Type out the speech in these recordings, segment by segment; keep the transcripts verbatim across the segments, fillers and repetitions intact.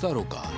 सरोकार।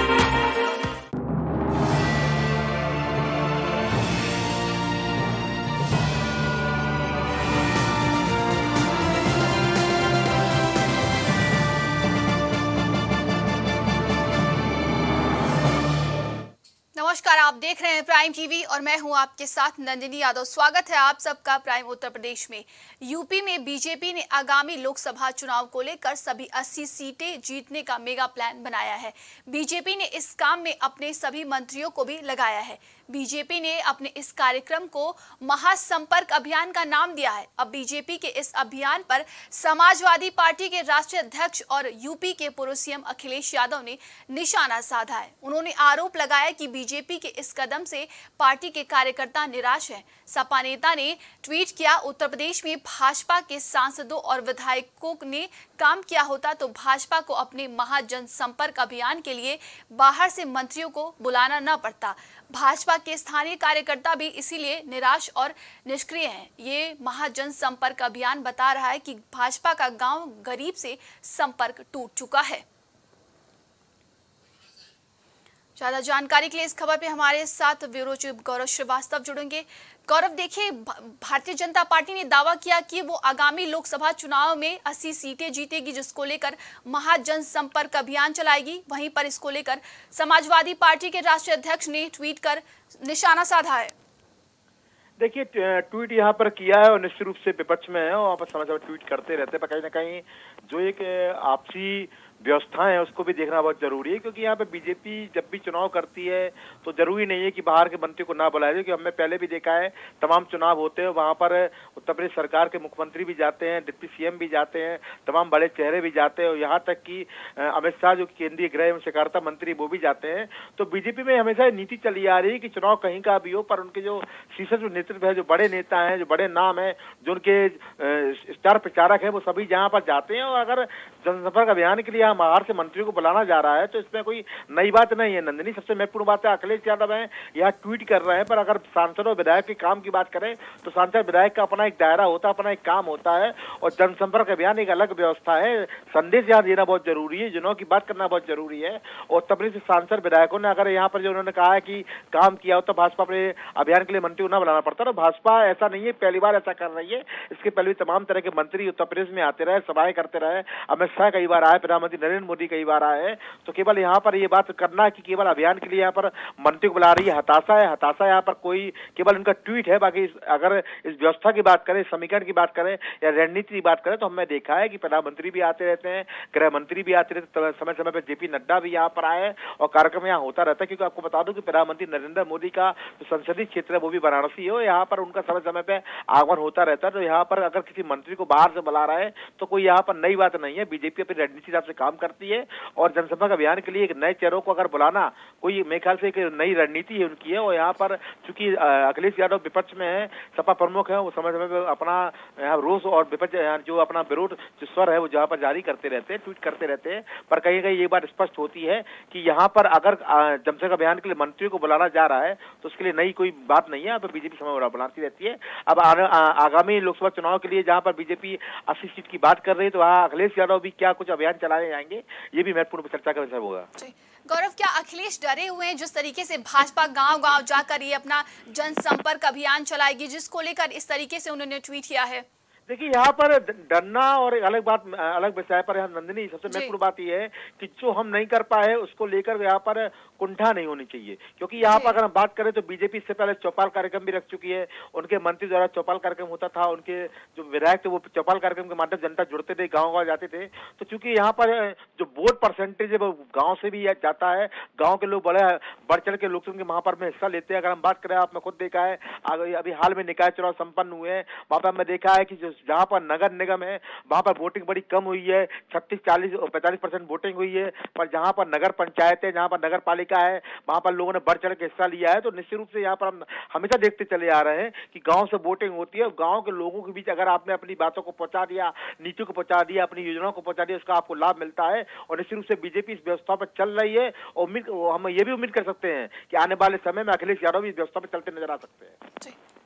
नमस्कार, आप देख रहे हैं प्राइम टीवी और मैं हूं आपके साथ नंदिनी यादव। स्वागत है आप सबका प्राइम उत्तर प्रदेश में। यूपी में बीजेपी ने आगामी लोकसभा चुनाव को लेकर सभी अस्सी सीटें जीतने का मेगा प्लान बनाया है। बीजेपी ने इस काम में अपने सभी मंत्रियों को भी लगाया है। बीजेपी ने अपने इस कार्यक्रम को महासंपर्क अभियान का नाम दिया है। अब बीजेपी के इस अभियान पर समाजवादी पार्टी के राष्ट्रीय अध्यक्ष और यूपी के पूर्व सीएम अखिलेश यादव ने निशाना साधा है। उन्होंने आरोप लगाया कि बीजेपी के इस कदम से पार्टी के कार्यकर्ता निराश हैं। सपा नेता ने ट्वीट किया, उत्तर प्रदेश में भाजपा के सांसदों और विधायकों ने काम किया होता तो भाजपा को अपने महाजनसंपर्क अभियान के लिए बाहर से मंत्रियों को बुलाना न पड़ता। भाजपा के स्थानीय कार्यकर्ता भी इसीलिए निराश और निष्क्रिय हैं। ये महाजनसंपर्क अभियान बता रहा है कि भाजपा का गांव गरीब से संपर्क टूट चुका है। ज्यादा जानकारी के लिए इस खबर पे हमारे साथ ब्यूरो चीफ गौरव श्रीवास्तव जुड़ेंगे। गौरव, देखिए, भारतीय जनता पार्टी ने दावा किया कि वो आगामी लोकसभा चुनाव में अस्सी सीटें जीतेगी, जिसको लेकर महाजनसंपर्क अभियान चलाएगी। वहीं पर इसको लेकर समाजवादी पार्टी के राष्ट्रीय अध्यक्ष ने ट्वीट कर निशाना साधा है। देखिए, ट्वीट यहाँ पर किया है और निश्चित रूप से विपक्ष में है और वहाँ पर समाचार ट्वीट करते रहते हैं, पर कहीं ना कहीं जो एक आपसी व्यवस्था है उसको भी देखना बहुत जरूरी है, क्योंकि यहाँ पे बीजेपी जब भी चुनाव करती है तो जरूरी नहीं है कि बाहर के मंत्री को ना बुलाया जाए। क्योंकि हमने पहले भी देखा है, तमाम चुनाव होते हैं वहाँ पर उत्तर प्रदेश सरकार के मुख्यमंत्री भी जाते हैं, डिप्टी सीएम भी जाते हैं, तमाम बड़े चेहरे भी जाते हैं और यहाँ तक कि अमित शाह जो केंद्रीय गृह एवं सहकारिता मंत्री वो भी जाते हैं। तो बीजेपी में हमेशा नीति चली आ रही है कि चुनाव कहीं का भी हो, पर उनके जो शीर्ष जो नेतृत्व है, जो बड़े नेता हैं, जो बड़े नाम है, जो उनके स्टार प्रचारक है, वो सभी जहाँ पर जाते हैं। और अगर जनसंपर्क अभियान के लिए यहाँ बाहर से मंत्रियों को बुलाना जा रहा है तो इसमें कोई नई बात नहीं है। नंदिनी, सबसे महत्वपूर्ण बात है, अखिलेश यादव है यहाँ ट्वीट कर रहे हैं, पर अगर सांसद और विधायक के काम की बात करें तो सांसद विधायक का अपना एक दायरा होता है, अपना एक काम होता है और जनसंपर्क अभियान एक अलग व्यवस्था है। संदेश यहाँ देना बहुत जरूरी है, जिनों की बात करना बहुत जरूरी है। और तब से सांसद विधायकों ने अगर यहाँ पर जो उन्होंने कहा है कि काम किया होता, भाजपा अपने अभियान के लिए मंत्री को न बुलाना पड़ता। तो भाजपा ऐसा नहीं है पहली बार ऐसा कर रही है, इसके पहले भी तमाम तरह के मंत्री उत्तर प्रदेश में आते रहे, सभाएं करते रहे। अमित शाह कई बार आए, प्रधानमंत्री नरेंद्र मोदी कई बार आए। तो केवल यहाँ पर ये बात करना है कि केवल अभियान के लिए यहाँ पर मंत्री को बुला रही है, हताशा है। हताशा यहाँ पर कोई केवल उनका ट्वीट है। बाकी अगर इस व्यवस्था की बात करें, समीकरण की बात करें या रणनीति की बात करें तो हमने देखा है कि प्रधानमंत्री भी आते रहते हैं, गृह मंत्री भी आते रहते हैं, समय समय पर जेपी नड्डा भी यहाँ पर आए और कार्यक्रम यहाँ होता रहता है। क्योंकि आपको बता दूं कि प्रधानमंत्री नरेंद्र मोदी का जो संसदीय क्षेत्र है वो भी वाराणसी है, यहाँ पर उनका समय समय पर आगमन होता रहता है। तो यहाँ पर अगर किसी मंत्री को बाहर से बुला रहा है तो कोई यहाँ पर नई बात नहीं है। बीजेपी अपनी रणनीति हिसाब से काम करती है और जनसंपर्क अभियान के लिए एक नए चेहरों को अगर बुलाना कोई मेरे ख्याल से एक नई रणनीति है उनकी है। और यहाँ पर चूंकि अखिलेश यादव विपक्ष में है, सपा प्रमुख है, वो समय समय पर अपना यहाँ रोष और विपक्ष जो अपना विरोध स्वर है वो जहाँ पर जारी करते रहते हैं, ट्वीट करते रहते हैं। पर कहीं कहीं ये बात स्पष्ट होती है कि यहाँ पर अगर जनसंपर्क अभियान के लिए मंत्रियों को बुलाना जा रहा है तो उसके लिए नई कोई बात नहीं है। यहाँ पर बीजेपी समय बनाती रहती है। अब आगामी लोकसभा चुनाव के लिए जहाँ पर बीजेपी अस्सी सीट की बात कर रही है तो वहाँ अखिलेश यादव भी क्या कुछ अभियान चलाए जाएंगे, ये भी महत्वपूर्ण चर्चा का विषय होगा। गौरव, क्या अखिलेश डरे हुए हैं जिस तरीके से भाजपा गांव-गांव जाकर ये अपना जनसंपर्क अभियान चलाएगी, जिसको लेकर इस तरीके से उन्होंने ट्वीट किया है? देखिए, यहाँ पर डरना और एक अलग बात, अलग विषय पर यहाँ नंदिनी सबसे महत्वपूर्ण बात यह है कि जो हम नहीं कर पाए उसको लेकर यहाँ पर कुंठा नहीं होनी चाहिए। क्योंकि यहाँ पर अगर हम बात करें तो बीजेपी इससे पहले चौपाल कार्यक्रम भी रख चुकी है। उनके मंत्री द्वारा चौपाल कार्यक्रम होता था, उनके जो विधायक थे वो चौपाल कार्यक्रम के माध्यम जनता जुड़ते थे, गाँव गाँव जाते थे। तो चूंकि यहाँ पर जो वोट परसेंटेज है वो गाँव से भी जाता है, गाँव के लोग बड़े बढ़ चढ़ के लोकसभा के महापर्व में हिस्सा लेते हैं। अगर हम बात करें, आपने खुद देखा है अभी हाल में निकाय चुनाव संपन्न हुए हैं, वहाँ पर हमने देखा है कि जहाँ पर नगर निगम है वहाँ पर वोटिंग बड़ी कम हुई है, छत्तीस चालीस और पैंतालीस परसेंट वोटिंग हुई है। पर जहाँ पर नगर पंचायत है, जहाँ पर नगर पालिका है, वहाँ पर लोगों ने बढ़ चढ़ के हिस्सा लिया है। तो निश्चित रूप से यहाँ पर हम हमेशा देखते चले आ रहे हैं कि गांव से वोटिंग होती है। गांव के लोगों के बीच अगर आपने अपनी बातों को पहुंचा दिया, नीति को पहुंचा दिया, अपनी योजनाओं को पहुंचा दिया, उसका आपको लाभ मिलता है। और निश्चित रूप से बीजेपी इस व्यवस्था पर चल रही है और उम्मीद हम ये भी उम्मीद कर सकते हैं कि आने वाले समय में अखिलेश यादव भी इस व्यवस्था पर चलते नजर आ सकते हैं।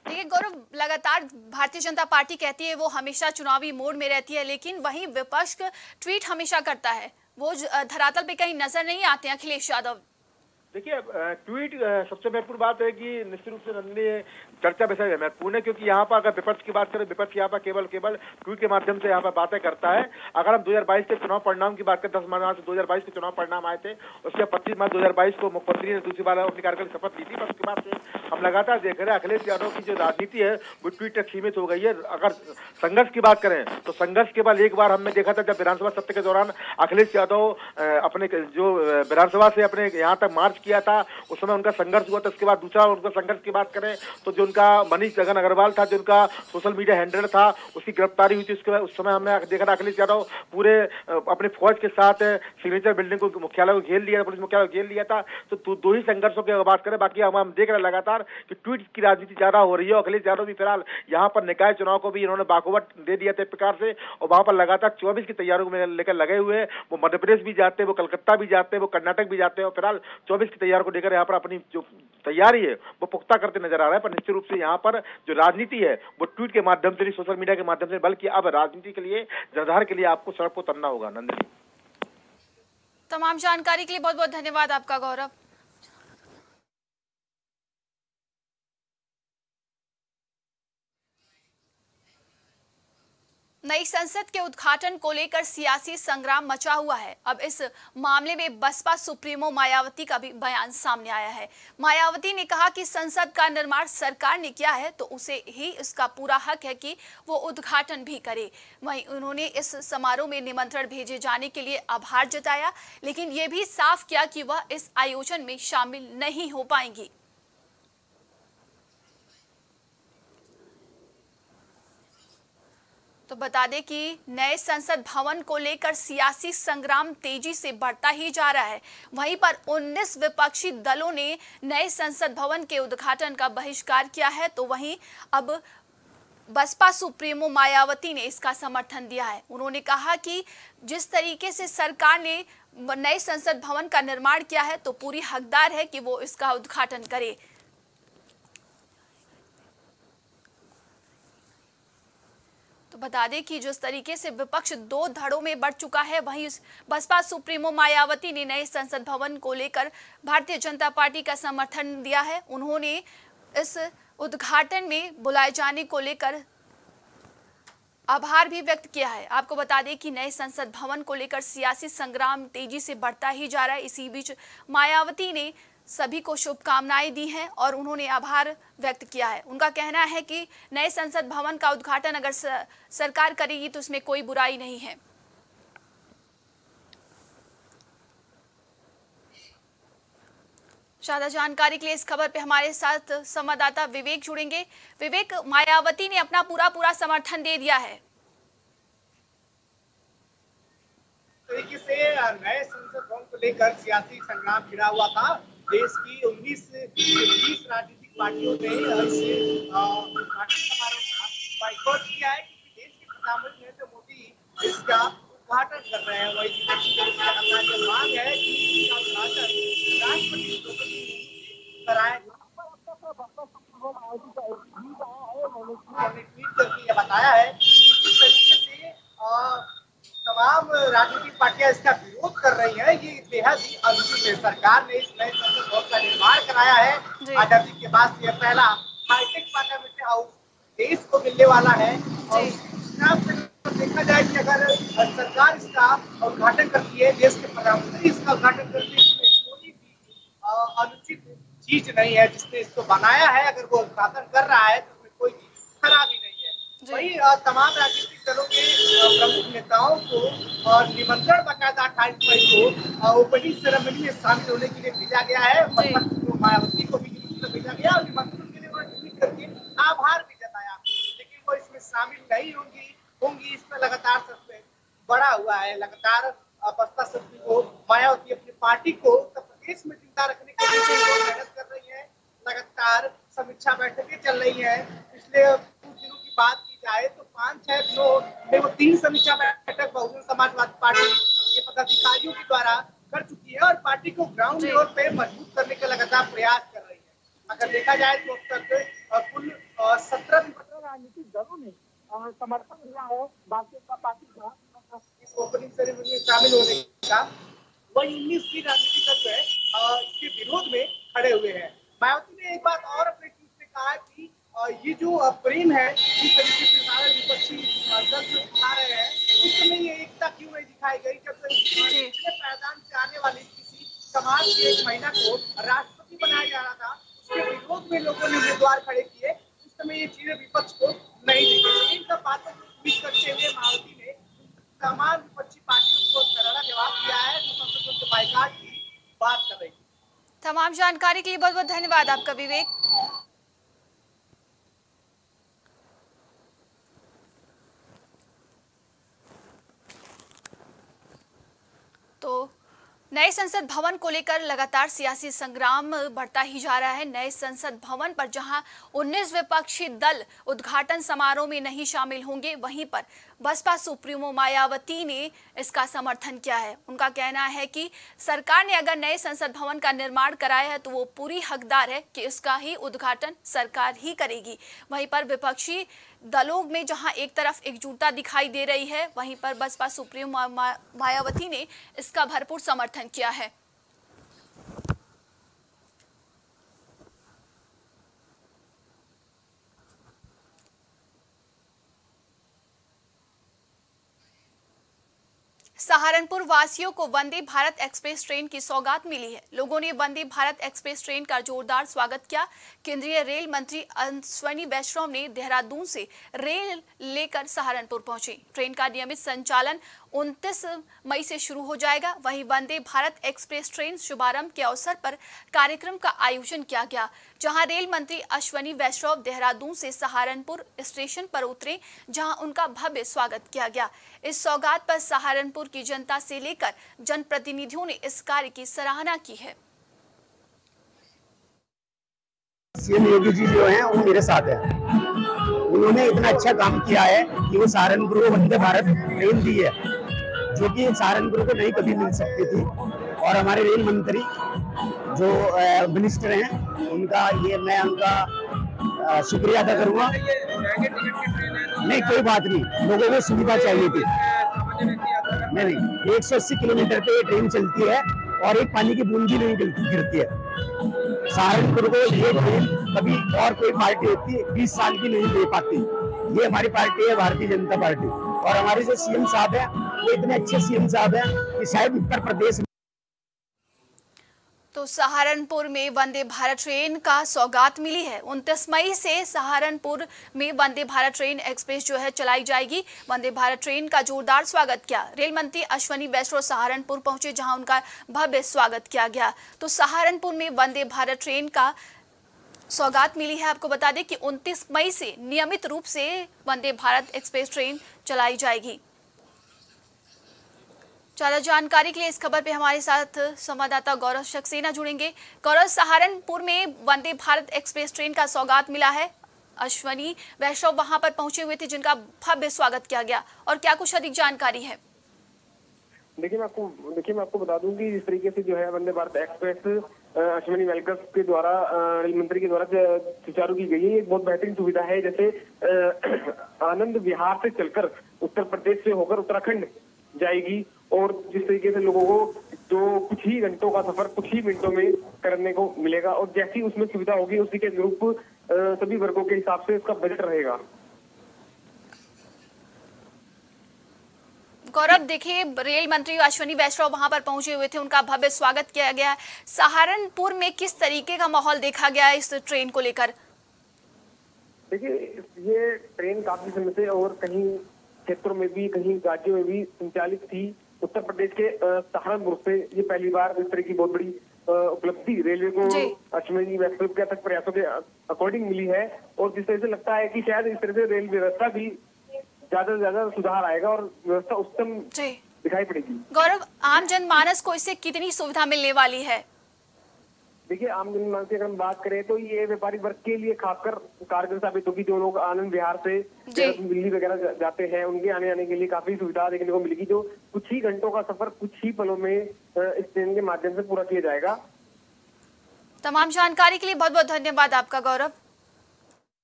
देखिए गौरव, लगातार भारतीय जनता पार्टी कहती है वो हमेशा चुनावी मोड में रहती है, लेकिन वहीं विपक्ष ट्वीट हमेशा करता है, वो धरातल पे कहीं नजर नहीं आते हैं अखिलेश यादव। देखिए, ट्वीट सबसे महत्वपूर्ण बात है कि निश्चित रूप से नंदनी चर्चा विषय महत्वपूर्ण है, क्योंकि यहाँ पर अगर विपक्ष की बात करें, विपक्ष यहाँ पर केवल केवल ट्वीट के माध्यम से यहाँ पर बातें करता है। अगर हम दो हज़ार बाईस के चुनाव परिणाम की बात करें, दस मार्च दो हज़ार बाईस के चुनाव परिणाम आए थे, उसके पच्चीस मार्च दो हज़ार बाईस को मुख्यमंत्री ने दूसरी बार अपनी कार्यकाल की शपथ ली थी। पर उसके बाद से हम लगातार देख रहे हैं अखिलेश यादव की जो राजनीति है वो ट्वीट तक सीमित हो गई है। अगर संघर्ष की बात करें तो संघर्ष के बाद एक बार हमने देखा था जब विधानसभा सत्र के दौरान अखिलेश यादव अपने जो विधानसभा से अपने यहाँ तक मार्च किया था, उस समय उनका संघर्ष हुआ था। उसके बाद दूसरा उनका संघर्ष की बात करें तो जो उनका मनीष गगन अग्रवाल था, जो उनका सोशल मीडिया हैंडलर था, उसकी गिरफ्तारी हुई थी। उसके बाद उस समय हमने देखा था अखिलेश यादव पूरे अपने फौज के साथ सिग्नेचर बिल्डिंग को, मुख्यालय को घेर लिया, पुलिस मुख्यालय को घेर लिया था। तो दो ही संघर्षों की बात करें, बाकी हम हम देख रहे हैं लगातार कि ट्वीट की राजनीति ज्यादा हो रही है। अखिलेश यादव भी फिलहाल यहाँ पर निकाय चुनाव को भी इन्होंने बाखुबट दे दिया था एक प्रकार से, और वहां पर लगातार चौबीस की तैयारियों में लेकर लगे हुए हैं। वो मध्य प्रदेश भी जाते हैं, वो कलकत्ता भी जाते हैं, वो कर्नाटक भी जाते हैं, और फिलहाल चौबीस की तैयारी को लेकर यहाँ पर अपनी जो तैयारी है वो पुख्ता करते नजर आ रहा है। पर निश्चित रूप से यहाँ पर जो राजनीति है वो ट्वीट के माध्यम से नहीं, सोशल मीडिया के माध्यम से, बल्कि अब राजनीति के लिए, जनधार के लिए आपको सड़क को उतरना होगा। नंदिनी, तमाम जानकारी के लिए बहुत बहुत धन्यवाद आपका गौरव। नई संसद के उद्घाटन को लेकर सियासी संग्राम मचा हुआ है। अब इस मामले में बसपा सुप्रीमो मायावती का भी बयान सामने आया है। मायावती ने कहा कि संसद का निर्माण सरकार ने किया है तो उसे ही इसका पूरा हक है कि वो उद्घाटन भी करे। वहीं उन्होंने इस समारोह में निमंत्रण भेजे जाने के लिए आभार जताया, लेकिन ये भी साफ किया कि वह इस आयोजन में शामिल नहीं हो पाएंगी। तो बता दें कि नए संसद भवन को लेकर सियासी संग्राम तेजी से बढ़ता ही जा रहा है। वहीं पर उन्नीस विपक्षी दलों ने नए संसद भवन के उद्घाटन का बहिष्कार किया है, तो वहीं अब बसपा सुप्रीमो मायावती ने इसका समर्थन दिया है। उन्होंने कहा कि जिस तरीके से सरकार ने नए संसद भवन का निर्माण किया है तो पूरी हकदार है कि वो इसका उद्घाटन करे। तो बता दें कि जिस तरीके से विपक्ष दो धड़ों में बढ़ चुका है, वहीं बसपा सुप्रीमो मायावती ने नए संसद भवन को लेकर भारतीय जनता पार्टी का समर्थन दिया है। उन्होंने इस उद्घाटन में बुलाए जाने को लेकर आभार भी व्यक्त किया है। आपको बता दें कि नए संसद भवन को लेकर सियासी संग्राम तेजी से बढ़ता ही जा रहा है। इसी बीच मायावती ने सभी को शुभकामनाएं दी हैं और उन्होंने आभार व्यक्त किया है। उनका कहना है कि नए संसद भवन का उद्घाटन अगर सरकार करेगी तो उसमें कोई बुराई नहीं है। ज्यादा जानकारी के लिए इस खबर पे हमारे साथ संवाददाता विवेक जुड़ेंगे। विवेक, मायावती ने अपना पूरा पूरा समर्थन दे दिया है। तरीके से नए संसद भवन को लेकर सियासी संग्राम छिड़ा हुआ था। देश की उन्नीस से बीस राजनीतिक पार्टियों ने इस उद्घाटन समारोह का बाइकॉट किया है, क्योंकि देश के प्रधानमंत्री नरेंद्र मोदी इसका उद्घाटन कर रहे हैं। वही ये मांग है कि इसका उद्घाटन राष्ट्रपति द्रौपदी मुर्मू कराए। ट्वीट करके बताया है कि किस तरीके से तमाम राजनीतिक पार्टियां इसका विरोध कर रही हैं, ये बेहद ही अनुचित है। सरकार ने इस नए संसद भवन का निर्माण कराया है। आजादी के बाद यह पहला हाईटेक पार्लियामेंट हाउस देश को मिलने वाला है। और देखा जाए कि अगर सरकार इसका उद्घाटन करती है, देश के प्रधानमंत्री इसका उद्घाटन करते हैं, इसमें कोई भी अनुचित चीज नहीं है। जिसने इसको बनाया है, अगर वो उद्घाटन कर रहा है तो उसमें कोई खराबी नहीं है। वही तमाम राजनीतिक दलों के प्रमुख नेताओं को और निमंत्रण बकायदा अट्ठाईस मई को ओपनिंग सेरेमनी में शामिल होने के लिए भेजा गया है। मायावती को भी निमंत्रण भेजा गया और निमंत्रण के लिए उन्होंने ट्वीट करके आभार भी जताया, लेकिन वो इसमें शामिल नहीं होंगी होंगी इस पर लगातार सस्पेंस बढ़ा हुआ है। लगातार बसपा सचिव को मायावती अपनी पार्टी को उत्तर प्रदेश में जिंदा रखने के लिए मेहनत कर रही है। लगातार समीक्षा बैठकें चल रही है। पिछले कुछ दिनों की बात की जाए तो पांच छह दिनों में वो तीन समीक्षा बैठक बहुजन समाजवादी पार्टी के पदाधिकारियों के द्वारा कर चुकी है और पार्टी को ग्राउंड लेवल पे मजबूत करने का लगातार प्रयास कर रही है। अगर देखा जाए तो अब तक कुल सत्रह राजनीतिक दलों ने समर्थन दिया है भारतीय जनता पार्टी का इस ओपनिंग सेरेमनी में शामिल होने का। वही उन्नीस की राजनीतिक दल जो है इसके विरोध में खड़े हुए हैं। मायावती ने एक बात और अपने ट्वीट में कहा कि ये जो प्रेम है, जिस तरीके से सारे विपक्षी दल जो दिखा रहे हैं, उस समय ये एकता क्यों नहीं दिखाई गई जब पायदान से आने वाली किसी समाज की एक महिला को राष्ट्रपति बनाया जा रहा था। उसके विरोध में लोगों ने उम्मीदवार खड़े किए, उस समय ये चीजें विपक्ष को नहीं दिखी। इन सब बातों को ट्वीट करते हुए मायावती ने तमाम विपक्षी पार्टियों को करारा जवाब दिया है जो संसद के बाइकाट की बात कर रही है। तमाम जानकारी के लिए बहुत बहुत धन्यवाद आपका विवेक। तो नए संसद भवन को लेकर लगातार सियासी संग्राम बढ़ता ही जा रहा है। नए संसद भवन पर जहां उन्नीस विपक्षी दल उद्घाटन समारोह में नहीं शामिल होंगे, वहीं पर बसपा सुप्रीमो मायावती ने इसका समर्थन किया है। उनका कहना है कि सरकार ने अगर नए संसद भवन का निर्माण कराया है तो वो पूरी हकदार है कि उसका ही उद्घाटन सरकार ही करेगी। वहीं पर विपक्षी दलों में जहां एक तरफ एकजुटता दिखाई दे रही है, वहीं पर बसपा सुप्रीमो मायावती ने इसका भरपूर समर्थन किया है। सहारनपुर वासियों को वंदे भारत एक्सप्रेस ट्रेन की सौगात मिली है। लोगों ने वंदे भारत एक्सप्रेस ट्रेन का जोरदार स्वागत किया। केंद्रीय रेल मंत्री अश्विनी वैष्णव ने देहरादून से रेल लेकर सहारनपुर पहुंचे। ट्रेन का नियमित संचालन उनतीस मई से शुरू हो जाएगा। वहीं वंदे भारत एक्सप्रेस ट्रेन शुभारंभ के अवसर पर कार्यक्रम का आयोजन किया गया, जहां रेल मंत्री अश्विनी वैष्णव देहरादून से सहारनपुर स्टेशन पर उतरे, जहां उनका भव्य स्वागत किया गया। इस सौगात पर सहारनपुर की जनता से लेकर जनप्रतिनिधियों ने इस कार्य की सराहना की है। सीएम योगी जी जो हैं वो मेरे साथ हैं। उन्होंने इतना अच्छा काम किया है कि वो सहारनपुर को वंदे भारत ट्रेन दी है, जो कि सहारनपुर को नहीं कभी मिल सकती थी। और हमारे रेल मंत्री जो मिनिस्टर हैं, उनका ये मैं उनका शुक्रिया अदा करूंगा। नहीं, कोई बात नहीं, लोगों को सुविधा चाहिए थी। नहीं नहीं एक सौ अस्सी किलोमीटर पे ये ट्रेन चलती है और एक पानी की बूंद भी नहीं गिरती है। सहारनपुर को ये ट्रेन कभी और कोई पार्टी होती बीस साल की नहीं दे पाती। ये हमारी पार्टी है, भारतीय जनता पार्टी। और हमारे जो सीएम साहब हैं वो इतने अच्छे सीएम साहब हैं कि शायद उत्तर प्रदेश। तो सहारनपुर में वंदे भारत ट्रेन का सौगात मिली है। उनतीस मई से सहारनपुर में वंदे भारत ट्रेन एक्सप्रेस जो है चलाई जाएगी। वंदे भारत ट्रेन का जोरदार स्वागत किया। रेल मंत्री अश्विनी वैष्णव सहारनपुर पहुंचे, जहां उनका भव्य स्वागत किया गया। तो सहारनपुर में वंदे भारत ट्रेन का सौगात मिली है। आपको बता दें कि उनतीस मई से नियमित रूप से वंदे भारत एक्सप्रेस ट्रेन चलाई जाएगी। ज्यादा जानकारी के लिए इस खबर पे हमारे साथ संवाददाता गौरव सक्सेना जुड़ेंगे। गौरव, सहारनपुर में वंदे भारत एक्सप्रेस ट्रेन का सौगात मिला है। अश्विनी वैष्णव वहां पर पहुंचे हुए थे, जिनका भव्य स्वागत किया गया, और क्या कुछ अधिक जानकारी है? देखिए मैं आपको देखिए मैं आपको बता दूं कि जिस तरीके से जो है वंदे भारत एक्सप्रेस अश्विनी वैष्णव के द्वारा रेल मंत्री के द्वारा सुचारू की गई है। एक बहुत बेहतरीन सुविधा है। जैसे आनंद विहार से चलकर उत्तर प्रदेश से होकर उत्तराखंड जाएगी, और जिस तरीके से लोगों को जो कुछ ही घंटों का सफर कुछ ही मिनटों में करने को मिलेगा, और जैसी उसमें सुविधा होगी उसी के अनुरूप सभी वर्गों के हिसाब से उसका बजट रहेगा। गौरव, देखिए रेल मंत्री अश्विनी वैष्णव वहां पर पहुंचे हुए थे, उनका भव्य स्वागत किया गया है। सहारनपुर में किस तरीके का माहौल देखा गया है इस ट्रेन को लेकर? देखिए ये ट्रेन काफी समय से और कहीं क्षेत्रों में भी कहीं राज्यों में भी संचालित थी। उत्तर प्रदेश के सहारनपुर से ये पहली बार इस तरह की बहुत बड़ी उपलब्धि रेलवे को अश्विनी वैष्णव के अथक प्रयासों के अकॉर्डिंग मिली है। और जिस तरह से लगता है कि शायद इस तरह से रेल व्यवस्था भी ज्यादा से ज्यादा सुधार आएगा और व्यवस्था उत्तम दिखाई पड़ेगी। गौरव, आम जनमानस को इससे कितनी सुविधा मिलने वाली है? देखिए आम जनमानस की अगर हम बात करें तो ये व्यापारिक वर्ग के लिए खासकर कारगर साबित होगी। जो लोग आनंद विहार से दिल्ली वगैरह जाते हैं, उनके आने आने के लिए काफी सुविधा देखने को मिलेगी, जो कुछ ही घंटों का सफर कुछ ही पलों में इस ट्रेन के माध्यम से पूरा किया जाएगा। तमाम जानकारी के लिए बहुत बहुत धन्यवाद आपका गौरव।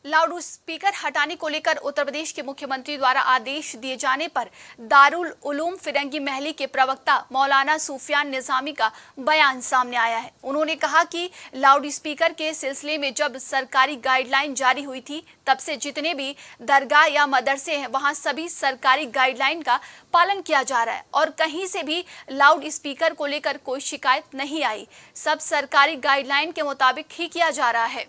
लाउड स्पीकर हटाने को लेकर उत्तर प्रदेश के मुख्यमंत्री द्वारा आदेश दिए जाने पर दारुल उलूम फिरंगी महली के प्रवक्ता मौलाना सूफियान निजामी का बयान सामने आया है। उन्होंने कहा कि लाउड स्पीकर के सिलसिले में जब सरकारी गाइडलाइन जारी हुई थी तब से जितने भी दरगाह या मदरसे हैं वहां सभी सरकारी गाइडलाइन का पालन किया जा रहा है और कहीं से भी लाउड स्पीकर को लेकर कोई शिकायत नहीं आई। सब सरकारी गाइडलाइन के मुताबिक ही किया जा रहा है।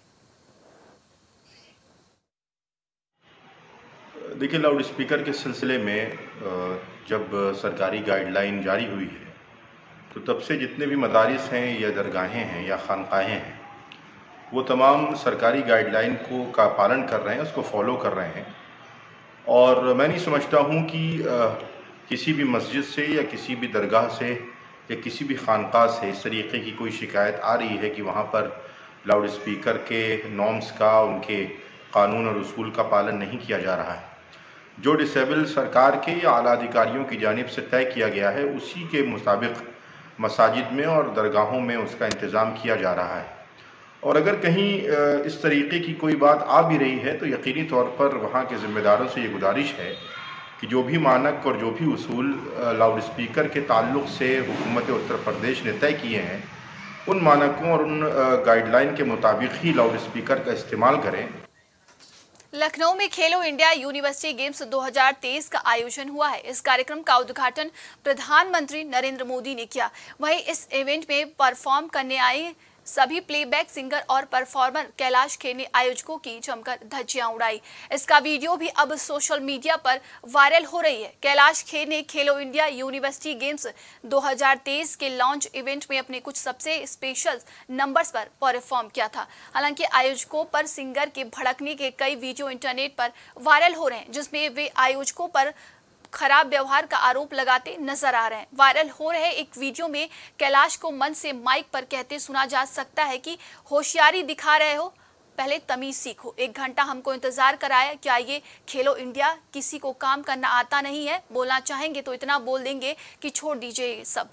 देखिए, लाउड स्पीकर के सिलसिले में जब सरकारी गाइडलाइन जारी हुई है तो तब से जितने भी मदारिस हैं या दरगाहें हैं या खानकाहें हैं वो तमाम सरकारी गाइडलाइन को का पालन कर रहे हैं, उसको फॉलो कर रहे हैं। और मैं नहीं समझता हूँ कि किसी भी मस्जिद से या किसी भी दरगाह से या किसी भी खानका से इस तरीके की कोई शिकायत आ रही है कि वहाँ पर लाउड स्पीकर के नॉर्म्स का, उनके कानून और उसूल का पालन नहीं किया जा रहा है। जो डिसेबल सरकार के या आला अधिकारियों की जानिब से तय किया गया है उसी के मुताबिक मसाजिद में और दरगाहों में उसका इंतज़ाम किया जा रहा है। और अगर कहीं इस तरीके की कोई बात आ भी रही है तो यकीनी तौर पर वहाँ के ज़िम्मेदारों से ये गुजारिश है कि जो भी मानक और जो भी उसूल लाउड स्पीकर के ताल्लुक़ से हुकूमत उत्तर प्रदेश ने तय किए हैं उन मानकों और उन गाइडलाइन के मुताबिक ही लाउड स्पीकर का इस्तेमाल करें। लखनऊ में खेलो इंडिया यूनिवर्सिटी गेम्स दो हज़ार तेईस का आयोजन हुआ है। इस कार्यक्रम का उद्घाटन प्रधानमंत्री नरेंद्र मोदी ने किया। वहीं इस इवेंट में परफॉर्म करने आए सभी प्लेबैक सिंगर और परफॉर्मर कैलाश खेर ने आयोजकों की जमकर धज्जियां उड़ाई। इसका वीडियो भी अब सोशल मीडिया पर वायरल हो रही है। कैलाश खेर ने खेलो इंडिया यूनिवर्सिटी गेम्स दो हज़ार तेईस के लॉन्च इवेंट में अपने कुछ सबसे स्पेशल नंबर्स पर परफॉर्म किया था। हालांकि आयोजकों पर सिंगर के भड़कने के कई वीडियो इंटरनेट पर वायरल हो रहे हैं जिसमें वे आयोजकों पर खराब व्यवहार का आरोप लगाते नजर आ रहे हैं। वायरल हो रहे एक वीडियो में कैलाश को मंच से माइक पर कहते सुना जा सकता है कि होशियारी दिखा रहे हो, पहले तमीज सीखो। एक घंटा हमको इंतजार कराया, क्या ये खेलो इंडिया? किसी को काम करना आता नहीं है? बोलना चाहेंगे तो इतना बोल देंगे कि छोड़ दीजिए ये सब।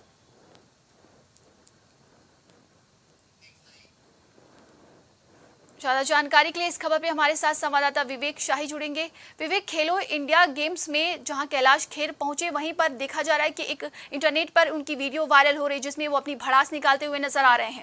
ज्यादा जानकारी के लिए इस खबर पे हमारे साथ संवाददाता विवेक शाही जुड़ेंगे। विवेक, खेलो इंडिया गेम्स में जहां कैलाश खेर पहुंचे वहीं पर देखा जा रहा है कि एक इंटरनेट पर उनकी वीडियो वायरल हो रही है जिसमें वो अपनी भड़ास निकालते हुए नजर आ रहे हैं।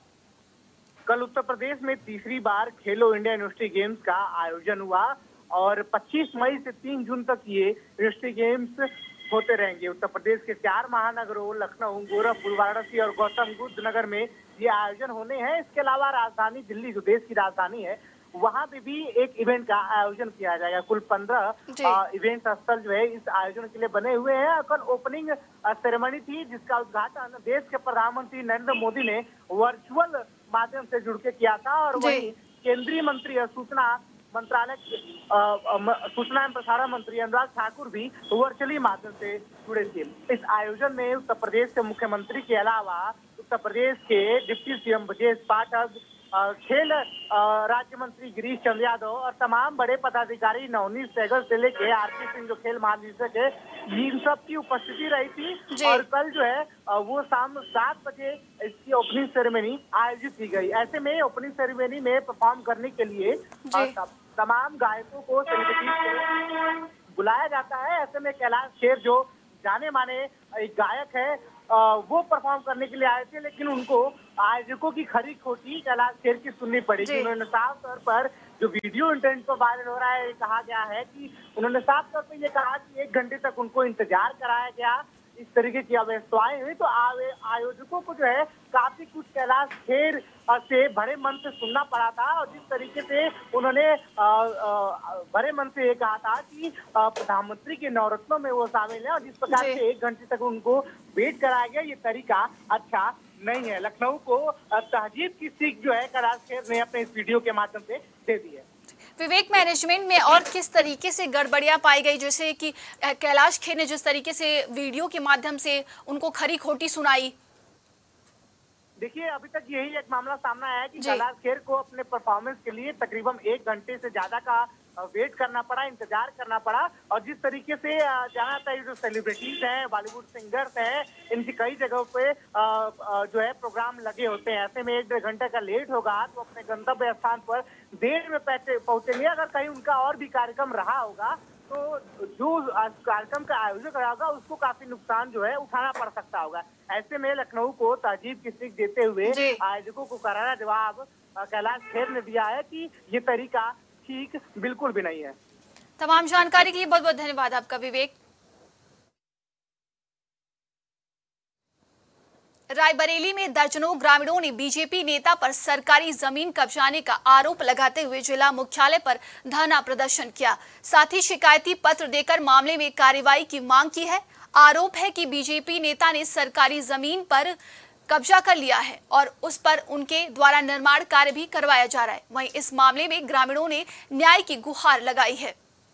कल उत्तर प्रदेश में तीसरी बार खेलो इंडिया यूनिवर्सिटी गेम्स का आयोजन हुआ और पच्चीस मई से तीन जून तक ये यूनिवर्सिटी गेम्स होते रहेंगे। उत्तर प्रदेश के चार महानगरों लखनऊ, गोरखपुर, वाराणसी और गौतम बुद्ध नगर में ये आयोजन होने हैं। इसके अलावा राजधानी दिल्ली जो देश की राजधानी है वहां पे भी एक इवेंट का आयोजन किया जाएगा। कुल पंद्रह इवेंट स्थल जो है इस आयोजन के लिए बने हुए हैं। कल ओपनिंग सेरेमनी थी जिसका उद्घाटन देश के प्रधानमंत्री नरेंद्र मोदी ने वर्चुअल माध्यम से जुड़ के किया था और वहीं केंद्रीय मंत्री सूचना मंत्रालय सूचना एवं प्रसारण मंत्री अनुराग ठाकुर भी वर्चुअली माध्यम से जुड़े थे। इस आयोजन में उत्तर प्रदेश के मुख्यमंत्री के अलावा उत्तर प्रदेश के डिप्टी सीएम ब्रजेश पाठक, खेल राज्य मंत्री गिरीश चंद्र यादव और तमाम बड़े पदाधिकारी, नवनीत सहगल से लेके आरपी सिंह जो खेल महानिदेशक है, इन सब की उपस्थिति रही थी। और कल जो है वो शाम सात बजे इसकी ओपनिंग सेरेमनी आयोजित की गई। ऐसे में ओपनिंग सेरेमनी में परफॉर्म करने के लिए तमाम गायकों को सेलिब्रिटी बुलाया जाता है। ऐसे में कैलाश खेर जो जाने माने एक गायक है वो परफॉर्म करने के लिए आए थे, लेकिन उनको आयोजकों की खरी खोटी कैलाश खेर की सुननी पड़ेगी। उन्होंने साफ तौर पर जो वीडियो इंटरनेट पर वायरल हो रहा है कहा गया है कि उन्होंने साफ तौर पर ये कहा कि एक घंटे तक उनको इंतजार कराया गया। इस तरीके की अव्यवस्थाएं हुई तो आयोजकों को जो है काफी कुछ कैलाश खेर से भरे मन से सुनना पड़ा था। और जिस तरीके से उन्होंने भरे मन से ये कहा था कि प्रधानमंत्री के नवरत्नों में वो शामिल है और जिस प्रकार से एक घंटे तक उनको वेट कराया गया ये तरीका अच्छा नहीं है। लखनऊ को तहजीब की सीख जो है कैलाश खेर ने अपने इस वीडियो के माध्यम से दे दी है। विवेक, मैनेजमेंट में और किस तरीके से गड़बड़ियां पाई गई, जैसे कि कैलाश खेर ने जिस तरीके से वीडियो के माध्यम से उनको खरी खोटी सुनाई? देखिए, अभी तक यही एक मामला सामने आया है कि कैलाश खेर को अपने परफॉर्मेंस के लिए तकरीबन एक घंटे से ज्यादा का वेट करना पड़ा, इंतजार करना पड़ा। और जिस तरीके से जाना था, जो सेलिब्रिटीज हैं, बॉलीवुड सिंगर्स हैं, इनकी कई जगहों पे जो है प्रोग्राम लगे होते हैं, ऐसे में एक डेढ़ घंटे का लेट होगा तो अपने गंतव्य स्थान पर देर में पहुंचेंगे। अगर कहीं उनका और भी कार्यक्रम रहा होगा तो जो कार्यक्रम का आयोजक रहा होगा उसको काफी नुकसान जो है उठाना पड़ सकता होगा। ऐसे में लखनऊ को तहजीब की सीख देते हुए आयोजकों को करारा जवाब कैलाश खेर ने दिया है कि ये तरीका ठीक बिल्कुल भी नहीं है। तमाम जानकारी के लिए बहुत बहुत धन्यवाद आपका विवेक। रायबरेली में दर्जनों ग्रामीणों ने बीजेपी नेता पर सरकारी जमीन कब्जाने का आरोप लगाते हुए जिला मुख्यालय पर धरना प्रदर्शन किया। साथ ही शिकायती पत्र देकर मामले में कार्रवाई की मांग की है। आरोप है कि बीजेपी नेता ने सरकारी जमीन पर कब्जा कर लिया है और उस पर उनके द्वारा निर्माण कार्य भी करवाया जा रहा है। वहीं इस मामले में ग्रामीणों ने न्याय की गुहार लगाई है।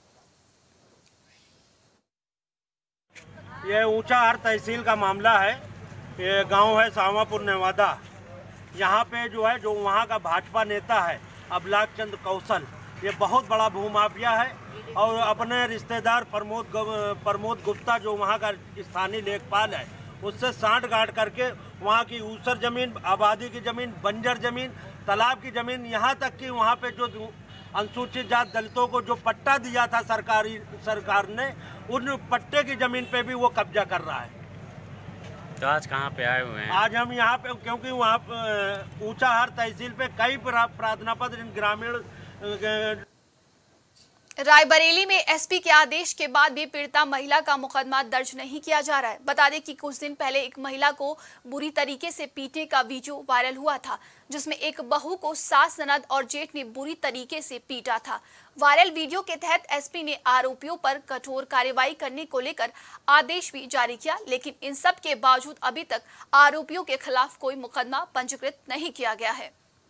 यह ऊंचाहार तहसील का मामला है। ये गांव है सावापुर नेवादा। यहाँ पे जो है जो वहाँ का भाजपा नेता है अबलाग चंद कौशल, ये बहुत बड़ा भूमाफिया है और अपने रिश्तेदार प्रमोद प्रमोद गुप्ता जो वहाँ का स्थानीय लेखपाल है उससे सांठ गांठ करके वहाँ की ऊसर जमीन, आबादी की जमीन, बंजर जमीन, तालाब की जमीन, यहाँ तक कि वहाँ पे जो अनुसूचित जात दलितों को जो पट्टा दिया था सरकारी सरकार ने, उन पट्टे की जमीन पे भी वो कब्जा कर रहा है। तो आज कहाँ पे आए हुए हैं? आज हम यहाँ पे क्योंकि वहाँ ऊंचाहार तहसील पे कई प्रार्थना पत्र ग्रामीण। रायबरेली में एसपी के आदेश के बाद भी पीड़िता महिला का मुकदमा दर्ज नहीं किया जा रहा है। बता दें कि कुछ दिन पहले एक महिला को बुरी तरीके से पीटने का वीडियो वायरल हुआ था, जिसमें एक बहू को सास, ननद और जेठ ने बुरी तरीके से पीटा था। वायरल वीडियो के तहत एसपी ने आरोपियों पर कठोर कार्रवाई करने को लेकर आदेश भी जारी किया, लेकिन इन सब के बावजूद अभी तक आरोपियों के खिलाफ कोई मुकदमा पंजीकृत नहीं किया गया है।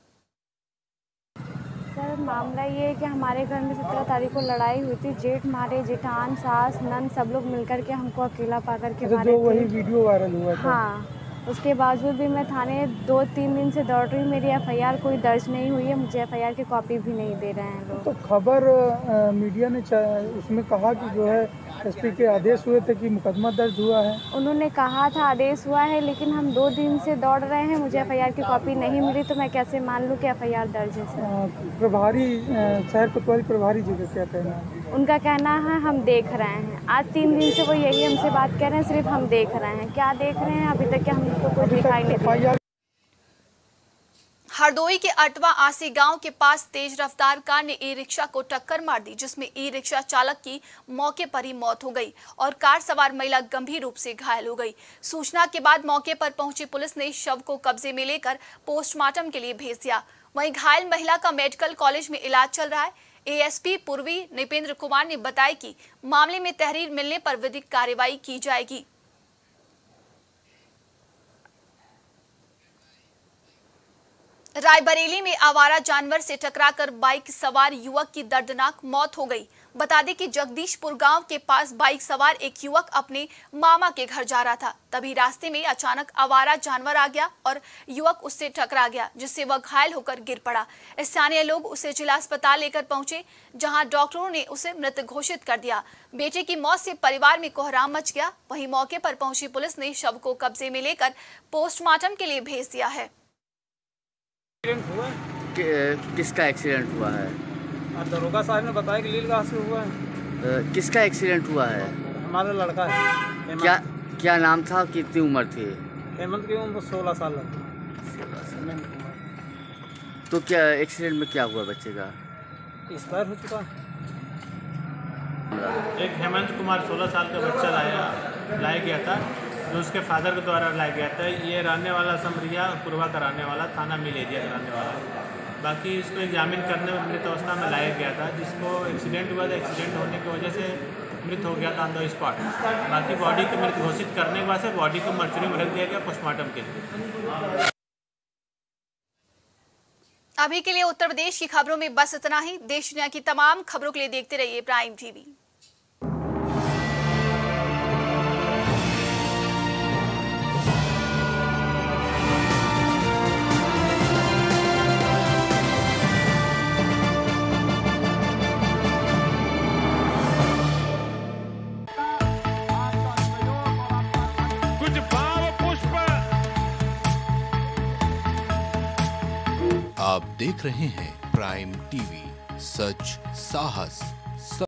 सर, मामला ये है कि हमारे घर में सत्रह तारीख को लड़ाई हुई थी। जेठ मारे, जेठान, सास, नन सब लोग मिलकर के हमको अकेला पा करके मारे थे। वही वीडियो वायरल हुआ था। हाँ, उसके बावजूद भी मैं थाने दो तीन दिन से दौड़ रही हूँ। मेरी एफआईआर कोई दर्ज नहीं हुई है। मुझे एफआईआर की कॉपी भी नहीं दे रहे हैं लोग। तो खबर आ, मीडिया ने उसमें कहा कि जो है एसपी के आदेश हुए थे कि मुकदमा दर्ज हुआ है। उन्होंने कहा था आदेश हुआ है, लेकिन हम दो दिन से दौड़ रहे हैं। मुझे एफआईआर की कॉपी नहीं मिली, तो मैं कैसे मान लूँ कि एफआईआर दर्ज है। सर, प्रभारी शहर कोतवाली प्रभारी जी का क्या कहना है? उनका कहना है हम देख रहे हैं। आज तीन दिन से वो यही हमसे बात कर रहे हैं, सिर्फ हम देख रहे हैं। क्या देख रहे हैं अभी तक क्या हमको कुछ दिखाई नहीं दिया। हरदोई के अटवा आसी गांव के पास तेज रफ्तार कार ने ई रिक्शा को टक्कर मार दी, जिसमें ई रिक्शा चालक की मौके पर ही मौत हो गई और कार सवार महिला गंभीर रूप से घायल हो गई। सूचना के बाद मौके पर पहुंची पुलिस ने शव को कब्जे में लेकर पोस्टमार्टम के लिए भेज दिया। वहीं घायल महिला का मेडिकल कॉलेज में इलाज चल रहा है। एएसपी पूर्वी निपेंद्र कुमार ने बताया कि मामले में तहरीर मिलने पर विधिक कार्रवाई की जाएगी। रायबरेली में आवारा जानवर से टकराकर बाइक सवार युवक की दर्दनाक मौत हो गई। बता दें कि जगदीशपुर गांव के पास बाइक सवार एक युवक अपने मामा के घर जा रहा था। तभी रास्ते में अचानक आवारा जानवर आ गया और युवक उससे टकरा गया, जिससे वह घायल होकर गिर पड़ा। स्थानीय लोग उसे जिला अस्पताल लेकर पहुंचे, जहां डॉक्टरों ने उसे मृत घोषित कर दिया। बेटे की मौत से परिवार में कोहराम मच गया। वहीं मौके पर पहुंची पुलिस ने शव को कब्जे में लेकर पोस्टमार्टम के लिए भेज दिया है। हुआ कि, किसका एक्सीडेंट हुआ है? दरोगा साहब ने बताया कि लील से हुआ है। आ, किसका एक्सीडेंट हुआ है? हमारा लड़का है। क्या क्या नाम था, कितनी उम्र थी? हेमंत की उम्र सोलह साल लगी। तो क्या एक्सीडेंट में क्या हुआ बच्चे का? एक्सपायर हो चुका। एक हेमंत कुमार सोलह साल का बच्चा लाया लाया गया था, जो उसके फादर के द्वारा लाया गया था। ये रहने वाला समरिया पूर्वा का रहने वाला, थाना मिल एरिया का रहने वाला। बाकी इसको एग्जामिन करने में मृत अवस्था में लाया गया था, जिसको एक्सीडेंट हुआ था। एक्सीडेंट होने की वजह से मृत हो गया था ऑन द स्पॉट। बाकी बॉडी को मृत घोषित करने के बाद से बॉडी को मर्चुरी में रख दिया गया पोस्टमार्टम के लिए। अभी के लिए उत्तर प्रदेश की खबरों में बस इतना ही। देश दुनिया की तमाम खबरों के लिए देखते रहिए प्राइम टीवी। आप देख रहे हैं प्राइम टीवी, सच साहस